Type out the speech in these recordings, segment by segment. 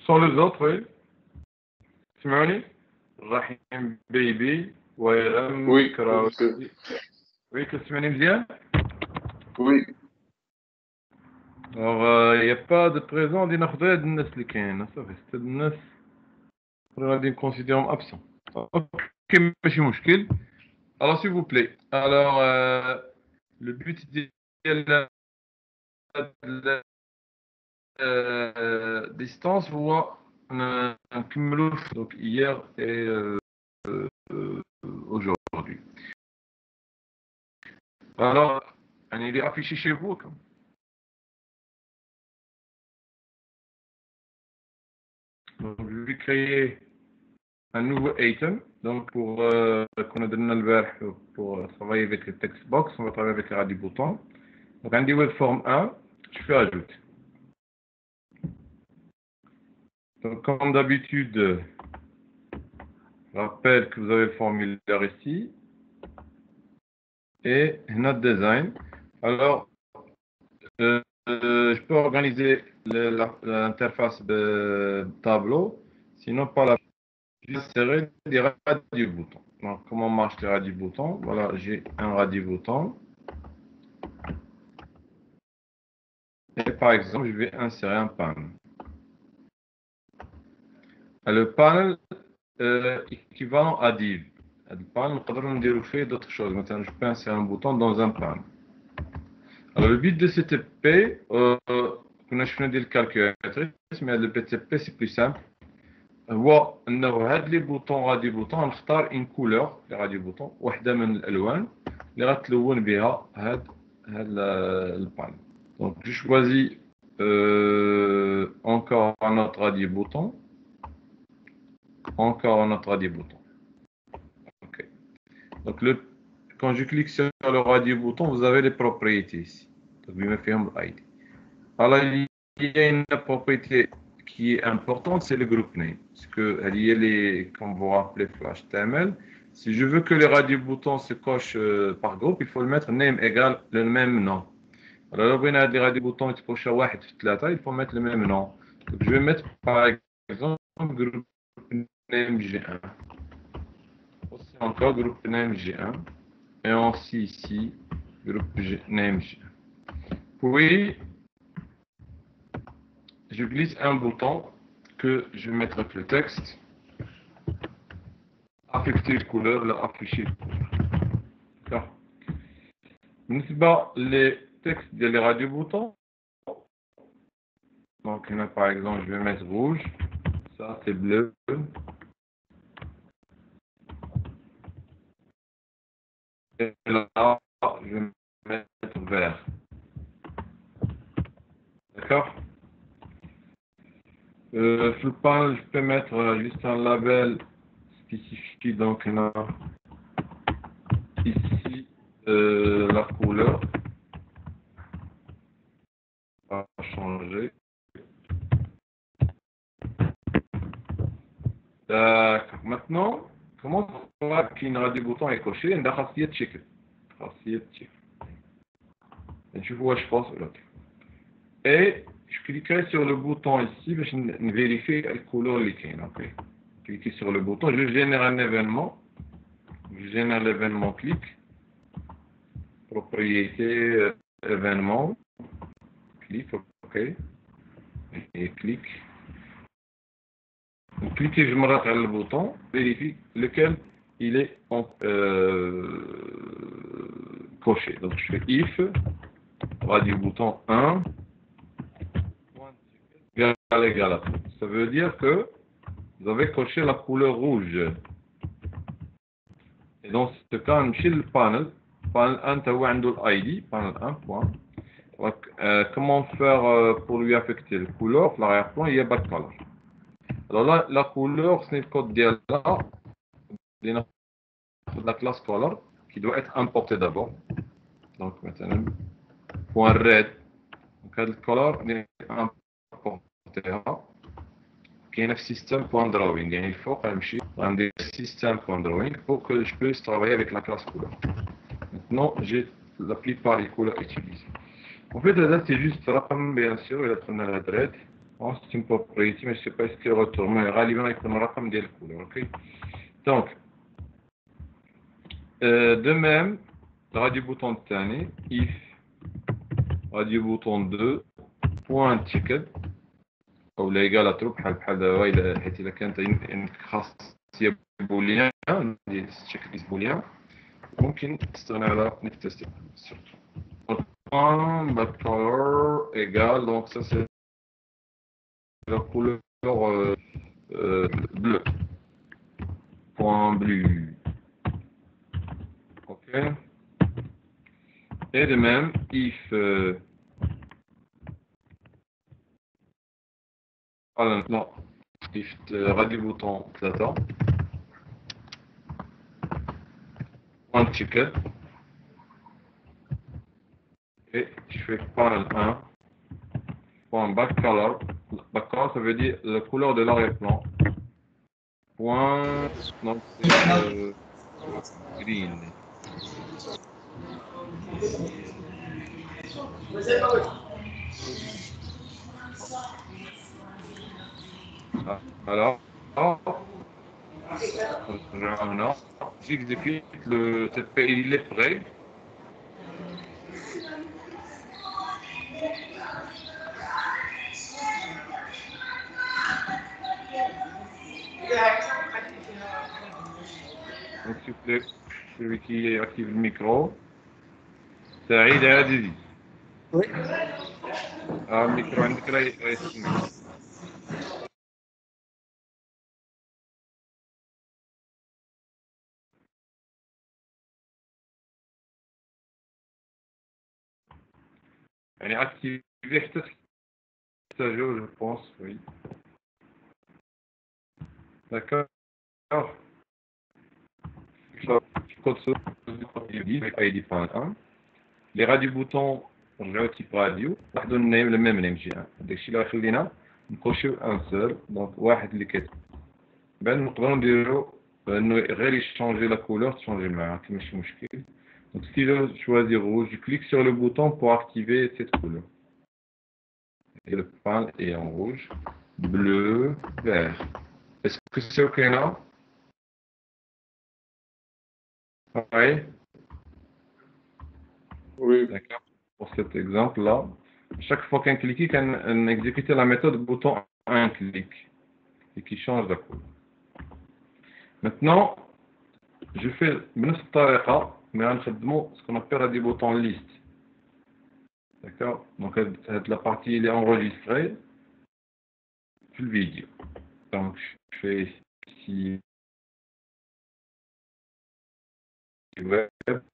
sont les autres, oui. تسمعوني؟ رحيم بيبي ويرم Oui, كراوي. Oui, كتسمعني مزيان؟ oui. Alors, il n'y a pas de présent دي ناخذ هاد الناس اللي كاينين صافي ست الناس غادي نكونسيديرهم absent. اوكي ماشي مشكل. Alors s'il vous plaît. Alors le but ديال distance هو نكملوا donc hier et aujourd'hui. Alors il est affiché chez vous comme. Donc, je vais créer un nouveau item. Donc pour qu'on a donné le verre pour travailler avec le text box, on va travailler avec les radis boutons. Donc un web form 1, je fais ajoute. Donc comme d'habitude, je rappelle que vous avez le formulaire ici et notre design. Alors je peux organiser l'interface de tableau, sinon pas la insérer des radis boutons. Donc comment marchent les radis boutons? Voilà, j'ai un radis bouton. Et par exemple, je vais insérer un panel. Le panel équivalent à div. Le panel, on peut faire d'autres choses. Maintenant, je peux insérer un bouton dans un panel. Alors, le but de cette TP, on a choisi le calculatrice, mais le BTP c'est plus simple. هو انه هاد لي بوطون غادي بوطون نختار ان كولور اللي غادي بوطون وحده من الالوان اللي غتلون بها هاد البان. Donc je choisis encore un autre radis bouton, encore un autre radis bouton. Ok. Donc quand je clique sur le radis bouton, vous avez les propriétés ici. Donc je me fais un ID. Alors il y a une propriété qui est importante, c'est le group name. Parce que comme vous rappelez Flash TML, si je veux que les radis boutons se cochent par groupe, il faut le mettre name égale le même nom. Alors لو بغينا هاد les radis boutons يتكوشوا واحد في ثلاثة, il faut mettre le même nom. Donc je vais mettre par exemple group name G1. Aussi encore group name G1. Et aussi ici group name G1. Puis je glisse un bouton que je vais mettre avec le texte. Affecter la couleur, afficher la couleur. بالنسبة les textes des radio boutons. Donc là, par exemple, je vais mettre rouge. Ça c'est bleu. Et là, je vais mettre vert. D'accord? Sur le panel, je peux mettre juste un label spécifique. Donc là, ici, la couleur va changer. D'accord. Maintenant, comment on voit qu'une radio bouton est cochée? On a خاصية check. خاصية check. Je vois, je pense, l'autre. Et je cliquerai sur le bouton ici pour vérifier la couleur qui est. Okay. Cliquez sur le bouton, je génère un événement. Je génère l'événement clic. Propriété événement. Clic, ok. Et clic. Cliquez, je me rappelle le bouton, vérifie lequel il est coché. Donc je fais if, radio bouton 1, égal à. Ça veut dire que vous avez coché la couleur rouge. Et dans ce cas, on chez le panel 1, tu as l'ID, panel 1, point. Donc, comment faire pour lui affecter la couleur? L'arrière-plan, il y a backcolor. Alors là, la couleur, c'est le code de la classe color qui doit être importé d'abord. Donc maintenant, point red. Donc le color est importé. Il y a un système point drawing. Il faut un système point drawing pour que je puisse travailler avec la classe couleur. Maintenant, j'ai la plupart des couleurs utilisées. En fait, là, c'est juste rapam, bien sûr, il a tourné la red. c'est une propriété, mais je ne sais pas ce qu'il retourne. Mais غالبا يكون الرقم ديال الكولور. Ok. Donc, de même, radio bouton الثاني if radio bouton 2 point ticket او لا يقال تروب بحال دابا حيت الا كانت عندك خاصيه بوليان ديال الشكل بوليان ممكن تستغنى على نيكتستي point backcolor égale donc ça c'est la couleur bleu point bleu. Ok, et de même if non if radio bouton data point ticket et je fais panel 1 point backcolor. Backcolor ça veut dire la couleur de l'arrière-plan. Point donc c'est green. Alors j'exécute il est prêt. Donc s'il vous plaît, celui qui active le micro, Saïd Azizi. Oui. الميكرو عندك راه يسمع. يعني activé حتى تحتاجو je pense, oui. D'accord. Les radio boutons نرجعو تيب راديو ناخدو النيم le même name جي داكشي اللي غيخلينا نكوشيو ان سول دونك واحد اللي كيت بان نقدروا نديرو انه غير يشونجي لا كولور تشونجي معاه ماشي مشكل. Donc si je choisis rouge, je clique sur le bouton pour activer cette couleur. Et le pan est en rouge, bleu, vert. Est-ce que c'est OK là? Oui. Oui. D'accord. Pour cet exemple-là, chaque fois qu'un clic, on exécute la méthode bouton un clic et qui change la couleur. Maintenant, je fais بنفس الطريقة mais غنخدمو ce qu'on appelle des boutons liste. D'accord. Donc la partie elle est enregistrée sur le vidéo. Donc je fais ici web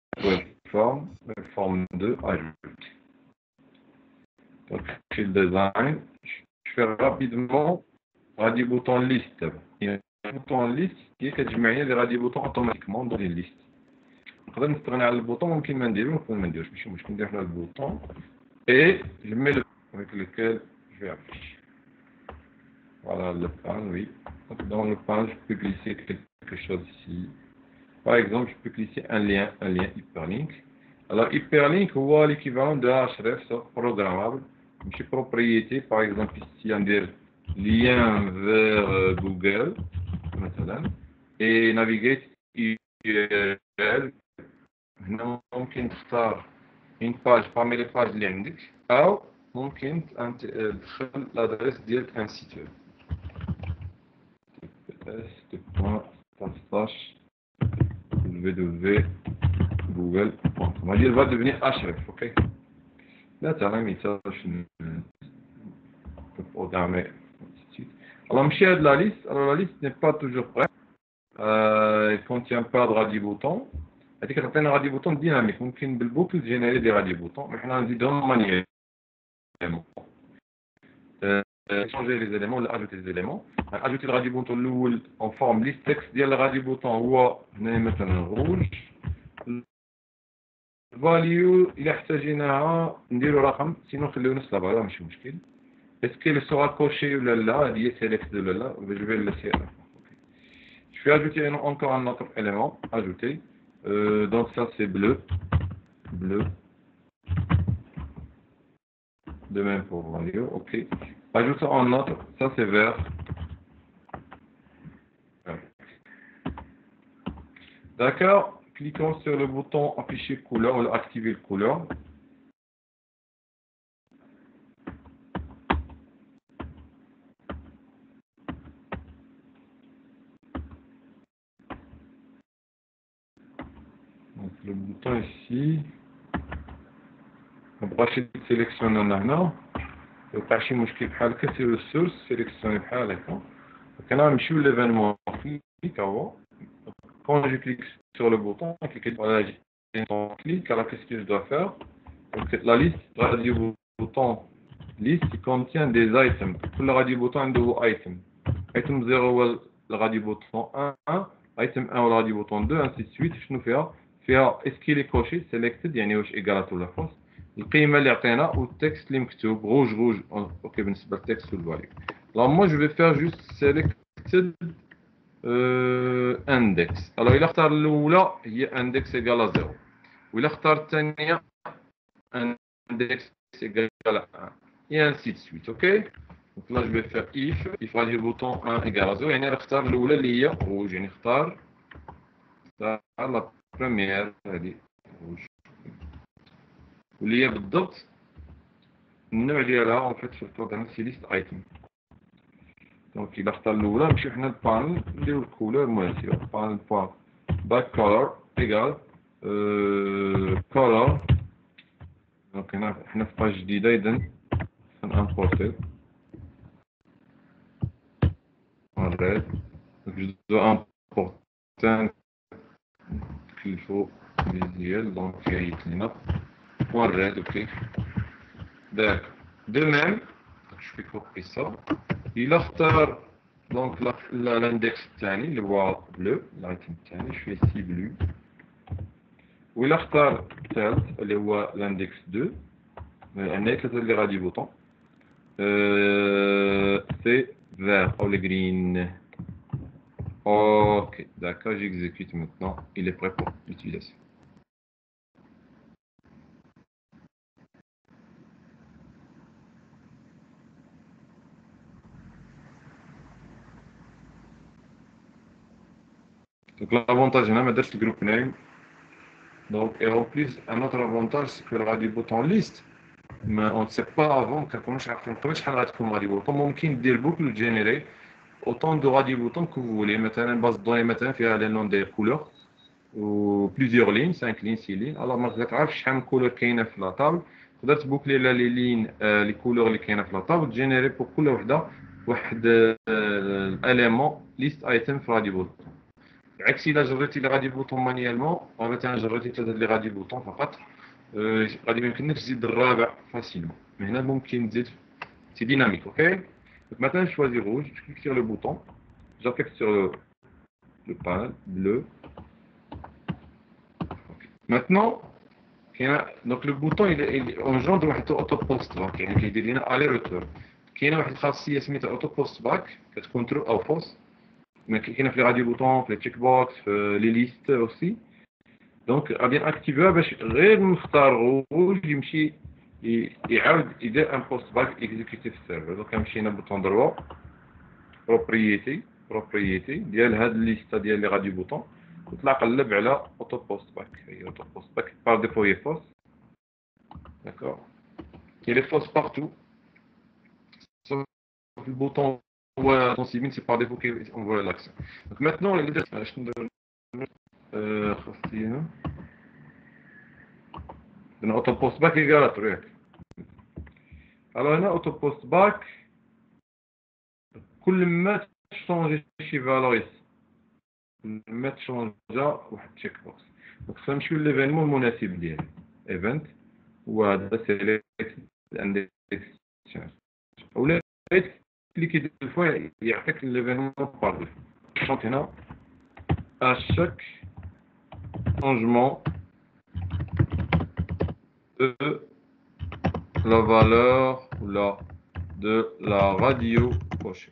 forme 2 ajoute. Donc chez le design, je fais rapidement radio bouton liste. Il y a un bouton liste qui est كتجمع لي radio bouton automatiquement dans les listes. نقدر نستغنى على البوطون ممكن ما نديروش ممكن ما نديروش ماشي مشكل ندير هذا البوطون et je mets le avec lequel je vais afficher. Voilà le pan, oui. Donc, dans le pan, je peux glisser quelque chose ici. Par exemple, je peux glisser un lien hyperlink. Alors, hyperlink, c'est l'équivalent de href, programmable. Une propriété, par exemple, ici, on dit lien vers Google, مثلا, et navigate URL. ممكن تختار une page parmi les pages اللي عندك أو ممكن تدخل l'adresse ديال un site web. www.google.com. Elle va devenir href, ok? Là, tu as un message pour programmer. Alors, je de la liste. Alors, la liste n'est pas toujours prête. Il ne contient pas de radio bouton. هذيك تعطينا راديو بوتون ديناميك ممكن بالبوكل تجينيري دي راديو بوتون mais حنا نزيدهم مانييرمون changer les éléments ولا ajouter les éléments. ajouter le radio bouton الاول en forme liste texte ديال الراديو بوتون هو هنا مثلا روج. الفاليو الا احتاجيناها نديرو رقم سينو نخليو نفس لابا ماشي مشكل. est-ce qu'elle sera cochée ولا لا هذه هي سيليكت ولا لا je vais le laisser. Je vais ajouter encore un autre élément ajouter. Donc ça c'est bleu, De même pour radio, ok. Ajoutons en autre, ça c'est vert. D'accord, cliquons sur le bouton afficher couleur ou activer le couleur. Donc le bouton ici, on va sélectionner هنا. يوقع شي مشكل بحال هكا سير السورس سيليكسيوني بحال هكا. كنمشيو ليفينمون كليك هو. Quand je clique sur le bouton, voilà, j'ai un clic, alors qu'est-ce que je dois faire? Donc, la liste radio bouton liste qui contient des items. Tout le radio bouton a un nouveau item. Item 0 le radio bouton 1, item 1 le radio bouton 2, ainsi de suite. Je nous fais est-ce qu'il est coché, selected, يعني واش égal à tout la force. القيمة اللي عطينا والتكست اللي مكتوب rouge. OK بالنسبة للتكست والفاليو. Alors moi je vais faire juste selected index. Alors il اختار الاولى هي index égal à 0 وإلا اختار الثانية index égal à 1 et ainsi de suite. OK. Donc là je vais faire if غادي bouton 1 égal à 0 يعني نختار الاولى اللي هي rouge يعني نختار la première هذه rouge واللي هي بالضبط النوع ديالها en fait surtout dans c'est list item. Donc il اختار الاولى نمشيو حنا للبانل نديرو الكولور المناسبه. بانل بوان باك كولور ايكال كولور. دونك هنا حنا في باج جديده اذا سنامبورتي red. Donc je dois importer un qu'il faut visuel donc il point red. OK. D'accord. De même je fais copier ça. Il اختار donc l'index الثاني اللي هو bleu l'item الثاني je fais ici bleu. وإلا اختار الثالث اللي هو l'index 2 عندنا ثلاثة اللي غادي بوطون c'est vert ou le green. OK, d'accord, j'exécute maintenant. Il est prêt pour l'utilisation. Donc l'avantage, on a le group name. Donc, et en plus, un autre avantage, c'est que le radio bouton liste. Mais on ne sait pas avant comment je radio bouton. ممكن ندير boucle générer autant de radio boutons que vous voulez. Maintenant, base de données maintenant فيها les noms des couleurs ou plusieurs lignes, 5 lignes, 6 lignes. Alors ما تعرفش شحال من couleur كاينه في لا طابل. تقدر تبوكلي لي لين لي كولور اللي كاينه في لا طابل جينيري بور كل وحده واحد الاليمون ليست ايتم في راديو بوتون. عكس الا جريتي لي غادي بوتون مانيالمون او مثلا جريتي ثلاثه لي غادي بوتون فقط غادي ما يمكنلكش تزيد الرابع فاسيلمون. Mais هنا ممكن تزيد سي ديناميك. OK. Donc maintenant je choisis rouge, je clique sur le bouton, j'affecte sur le panel bleu. Okay. Maintenant donc le bouton il engendre واحد auto post back يعني كيدير لنا aller retour. كاينه واحد الخاصيه سميتها auto post back كتكون true او false. Mais كاينه في لي راديو بوتون في لي تشيك بوكس في لي ليست اوسي. دونك غادي ناكتيفيها باش غير نختار روج يمشي يعاود يدير ان بوست باك اكزيكوتي في السيرفر. دونك كنمشي هنا بوطون دروا بروبريتي ديال هاد الليسته ديال لي راديو بوتون وطلع قلب على اوتو بوست باك. هي اوتو بوست باك بار ديفو هي فوس. داكور il est fausse partout sauf le bouton dans Civil c'est par défaut qu'on voit l'action. Donc maintenant les deux خاصينا هنا اوتو بوست باك ايكال اتريك. alors هنا اوتو بوست باك كل ما تشونجي شي فالوريس كل ما تشونجا واحد تشيك بوكس. دونك غنمشيو ليفينمون المناسب ديالي ايفنت وهذا سيليكت اندكس ولا كليكي دو فوا يعطيك ليفينمون بار ديفو. دونك هنا à chaque changement de la valeur de la radio cochée.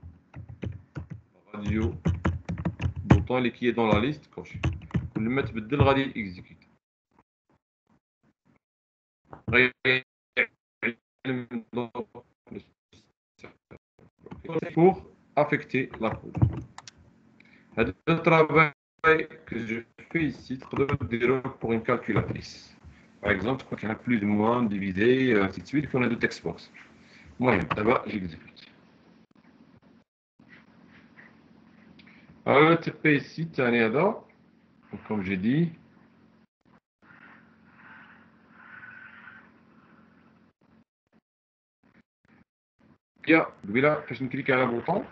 Radio bouton qui est dans la liste coché. كل ما تبدل غادي execute. pour affecter la courbe. Le travail que je fais ici, pour une calculatrice. Par exemple, quand il y a plus ou moins divisé, ainsi de suite, qu'on a deux textbox. Moi, d'abord, j'exécute. Alors, le TP ici, comme j'ai dit, là, je clique sur le bouton.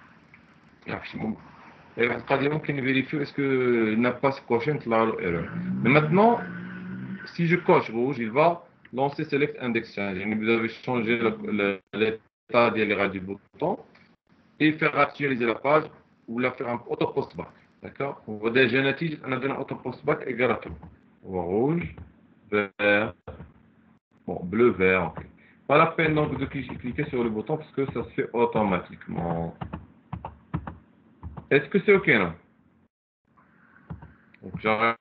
Et on vérifie est-ce que n'a pas ce coché l'erreur. Mais maintenant, si je coche rouge, il va lancer Select Index Change. Vous avez changé l'état du bouton et faire actualiser la page ou la faire un auto postback. D'accord? On va déjà nattige, on a donné un auto postback égal à tout. On va rouge, vert, bon, bleu, vert. Okay. Pas la peine donc de cliquer sur le bouton parce que ça se fait automatiquement. Est-ce que c'est OK là? Donc j'arrête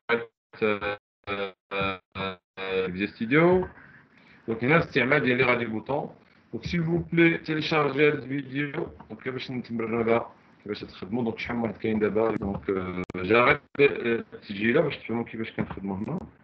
Visual Studio. Donc هنا استعمال ديال غادي بوطون. Donc s'il vous plaît téléchargez الفيديو donc باش نتمرنوا كيفاش تخدموا دونك شحال من واحد كاين دابا دونك j'arrête التسجيل باش تفهموا كيفاش كنخدموا هنا.